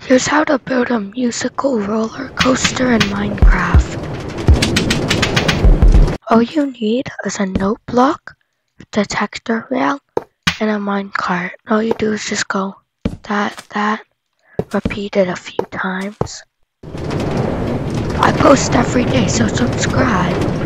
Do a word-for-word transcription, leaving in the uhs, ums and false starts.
Here's how to build a musical roller coaster in Minecraft. All you need is a note block, detector rail, and a minecart. All you do is just go that, that, repeat it a few times. I post every day, so subscribe.